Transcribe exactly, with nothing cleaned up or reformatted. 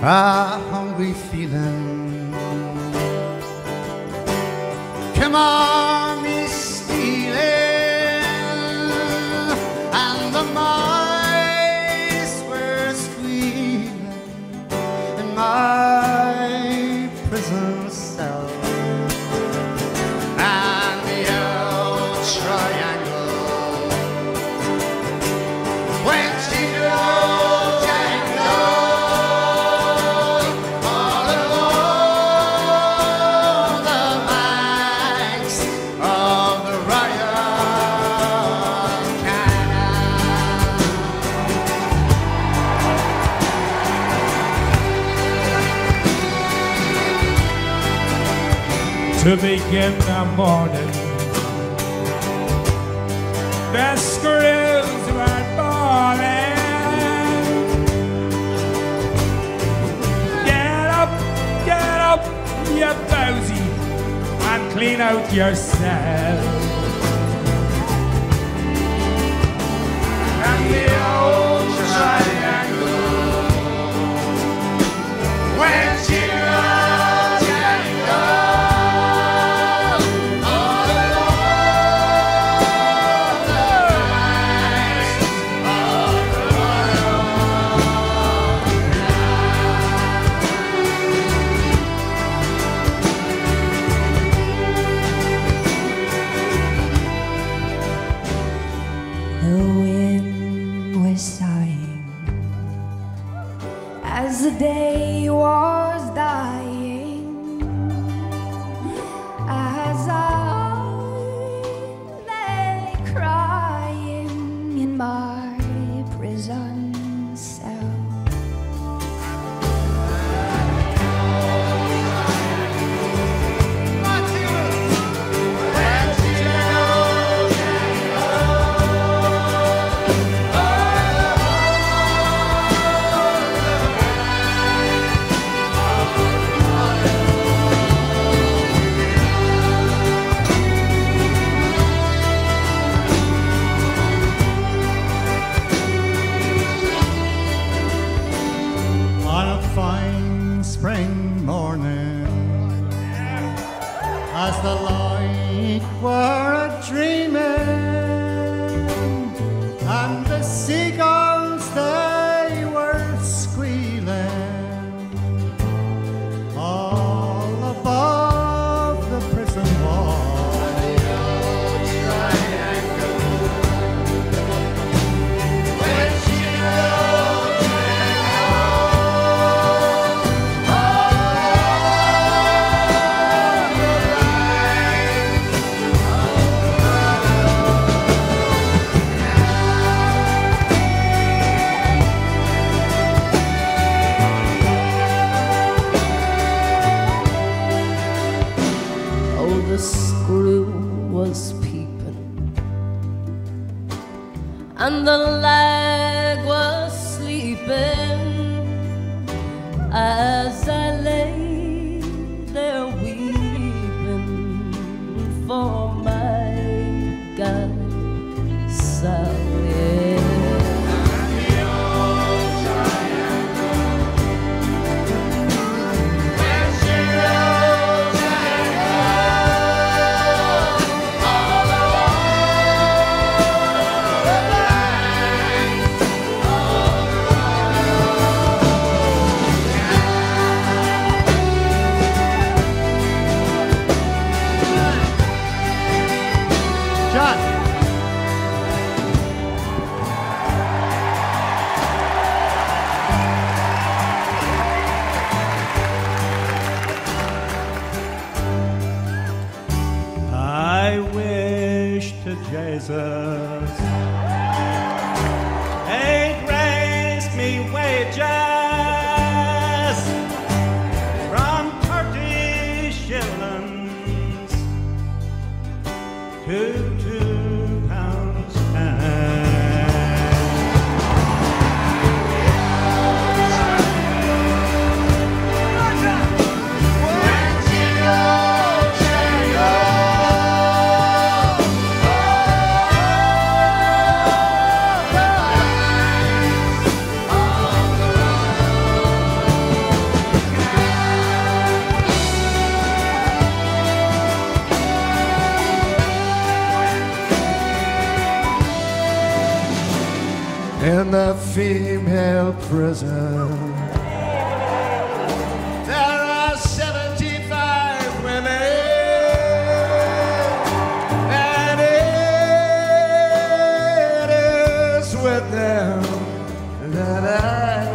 a hungry feeling. Come on, me stealing, and the mice were squealing in my prison cell, and the old triangle when she goes jangle all along the banks of the Royal Canal. To begin the morning, the screws were falling. Get up, get up, you bowsy, and clean out yourself. And the old triangle when she runs and goes all along the banks of the Royal The wind was sighing as the day was dying, as I lay crying in my prison cell. On a fine spring morning, as the light were a dreaming, and the seagulls they were squealing all above the prison wall. Oh, the screw was peeping, and the lag was sleeping, as I lay there weeping for my God, Sally. John. I wish to Jesus he'd raise me wages from thirty shillings to two pounds ten. held prison. There are seventy-five women, and it is with them that I